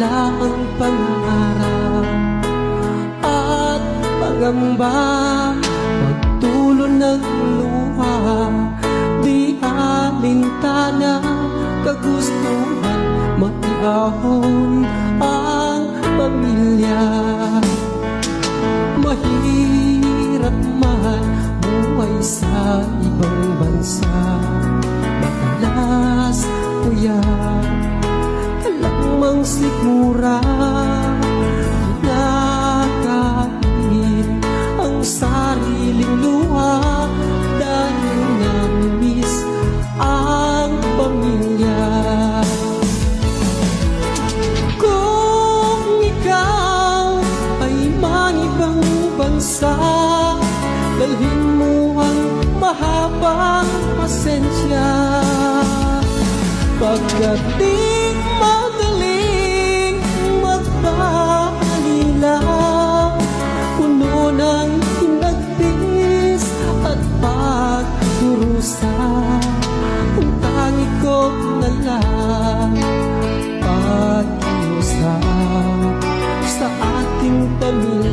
wala ang pangarap at pangamba, pagtulo ng luha, di alintana, kagustuhan, maiahon ang pamilya. Mahirap man buhay sa ibang bansa, madalas puyat, alamang sigura, kinakain ang sariling luha dahil namiss ang pamilya. Kung ikaw ay mangibang bansa, dalhin mo ang mahabang pasensya. Pagdating madaling magpaalila, puno ng hinagpis at pagdurusa, ang tangi ko na lang pag-iusap sa ating pamilya.